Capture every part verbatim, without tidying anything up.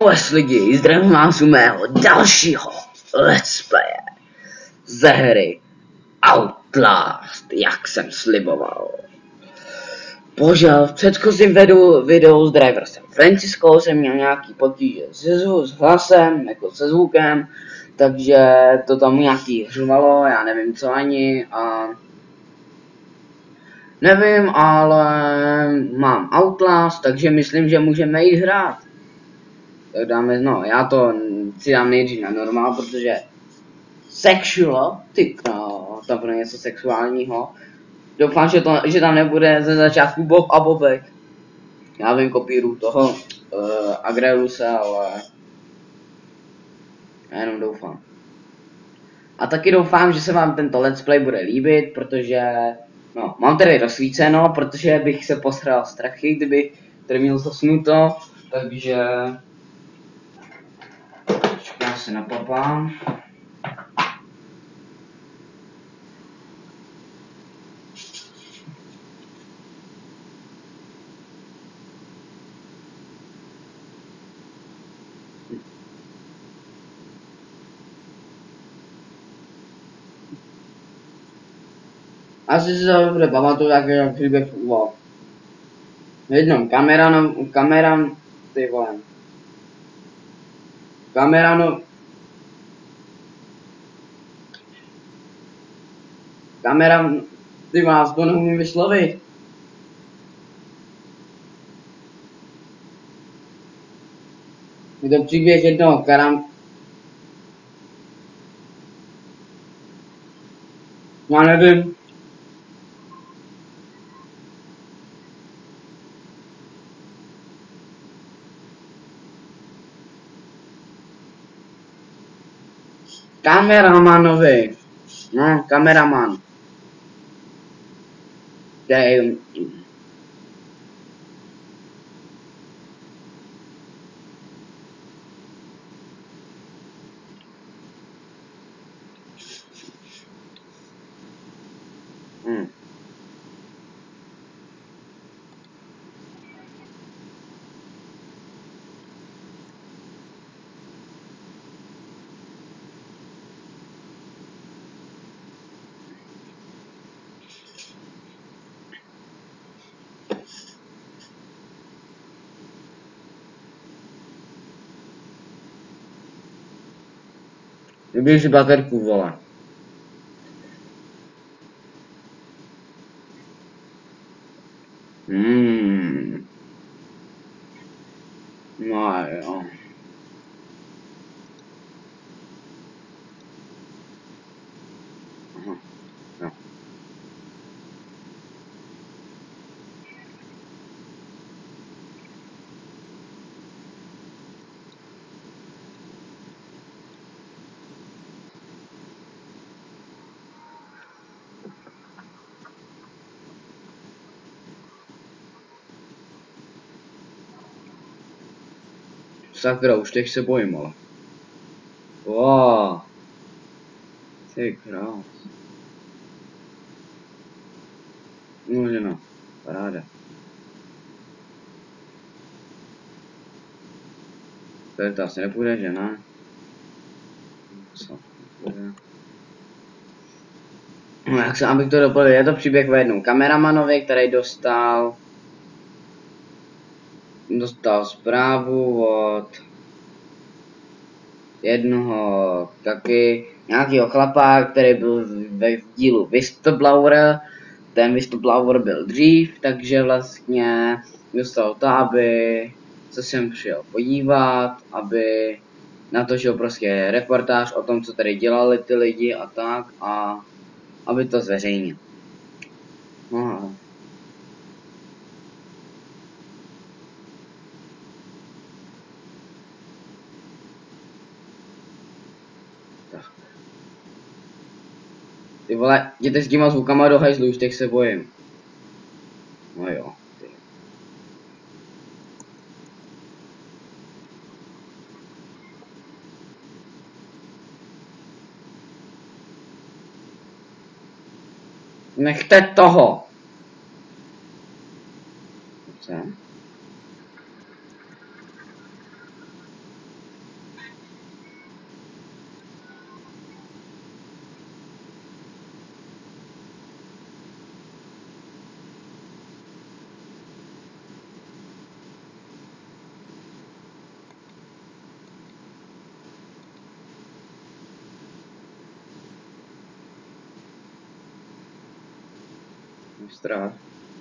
Vás lidi, zdravím vás u mého dalšího let's playe ze hry Outlast, jak jsem sliboval. Bohužel v předchozím videu, videu s driversem Francisco jsem měl nějaký potíže se, s hlasem, jako se zvukem, takže to tam nějaký hřvalo, já nevím co ani a nevím, ale mám Outlast, takže myslím, že můžeme jít hrát. Tak dáme, no, já to si dám nejdřív na normál, protože sexual, ty no, tam bude něco sexuálního. Doufám, že, to, že tam nebude ze začátku Bob a Bobek. Já vím, kopíru toho uh, Agreluse, ale já jenom doufám. A taky doufám, že se vám tento let's play bude líbit, protože no, mám tady rozsvíceno, protože bych se posral strachy, kdyby tady měl zasnuto, takže já se napapám. Asi si to dobře pamatuju, jak příběh fungoval. V jednom kamera, no, kamera, ty vole. Kamera, no. Kamera, ty vás to neumím vyslovit. Je to příběh jednoho karam. Já nevím. Kameramanovi. No, kameraman. Který... Hmm. Vybíš si baterku, vole. Hmm. No jo. Aha. Jo. Sakra, už teď se bojím, ale. Wow. Ty krás. No, že no. Paráda. Tady to asi nepůjde, že ne? Co? No, jak se, abych to doplnil, je to příběh o jednom kameramanovi, který dostal dostal zprávu od jednoho taky nějakého chlapa, který byl ve dílu Whistleblower. Ten Whistleblower byl dřív, takže vlastně dostal to, aby se sem přijel podívat, aby natočil prostě reportáž o tom, co tady dělali ty lidi a tak, a aby to zveřejnil. No. Tak. Ty vole, jděte s těma zvukama do hajzlu, už teď se bojím. No jo. Ty. Nechte toho! Co? strach.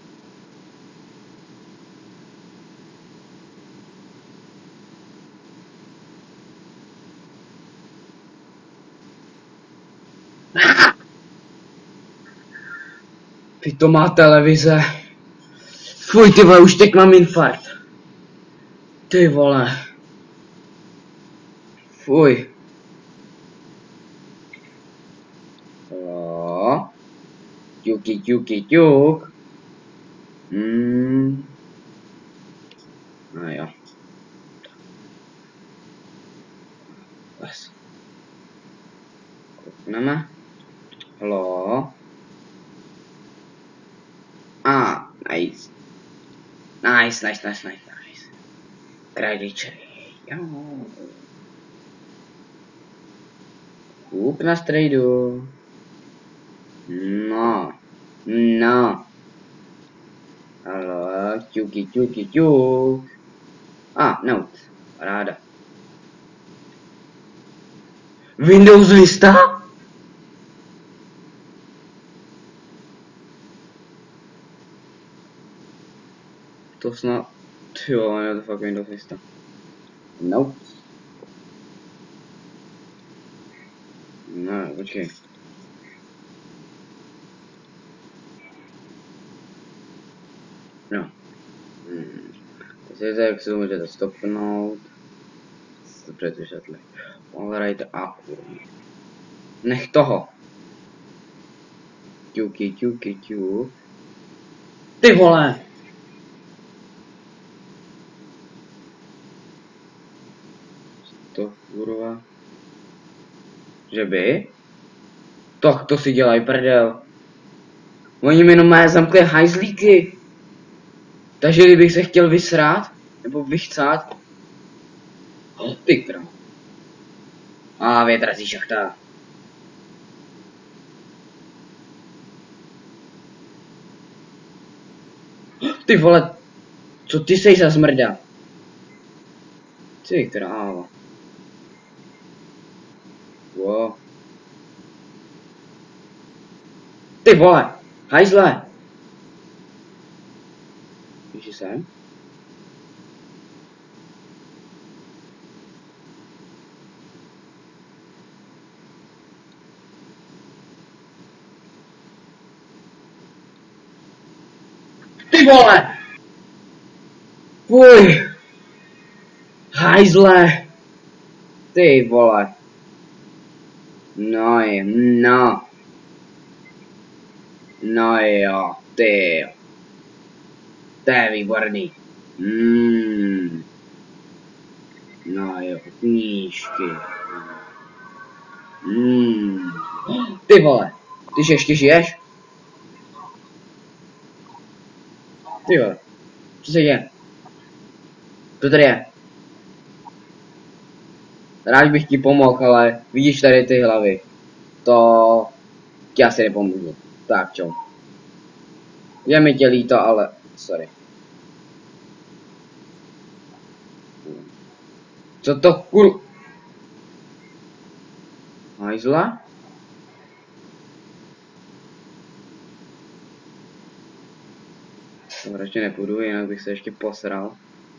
Pitomá televize. Fuj, ty vole, už teď mám infarkt. Ty vole. Fuj. Jo. Ťuky, ťuky, ťuk. Hmm. No jo. Les. Koukneme. Halo. Ah, nice. Nice, nice, nice, nice, nice. Krajdiče. Jo. Kup na strejdu. No. No. Halo, ťuky, ťuky, ťuk. Ah, note. Ráda. Windows Vista? To snad... Jo, je to fakt Windows Vista. Nope. No, počkej. No. Hmm. Teď jak se to můžete stopnout. To předvyšetli. Override a kurva. Nech toho. Ťuky, ťuky, ťuk. Ty vole! To kurva. Že by? Tak to si dělají prdel. Oni mi jenom mají zamkli hajzlíky. Takže kdybych se chtěl vysrát, nebo vychcát. Oh, ty krám. A větrací šachta. Ty vole, co ty seš za zmrda? Ty kráva. Wow. Ty vole, hajzle. Víš sem? Ty vole! Fuj! Hajzle! Ty vole! No je, no. No jo, ty jo. To je výborný. Mm. No jo, knížky. Mm. Ty vole, ty ještě žiješ? Ty vole, co se děje? Co tady je? Rád bych ti pomohl, ale vidíš tady ty hlavy. To ti asi nepomůžu. Tak čo. Je mi tě líto, ale sorry. Co to kur... Hajzla? To radši nepůjdu, jinak bych se ještě posral.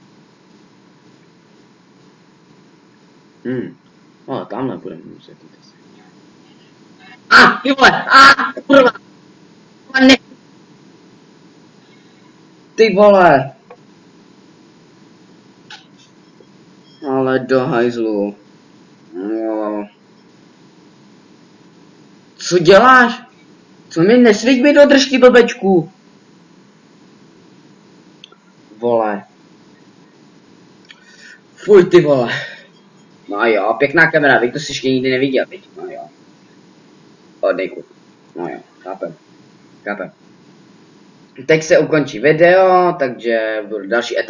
Hmm. Ale tamhle budeme muset jít asi. A, ty vole, a, kurva. Ne. Ty vole. Ale do hajzlu. No. Co děláš? Co mi nesvíť mi do držky, blbečku? Vole. Fuj, ty vole. No jo, pěkná kamera, vy to si ještě nikdy neviděl, teď. No jo. Odejku. No jo, chápem. Chápem. Teď se ukončí video, takže budu další etapa.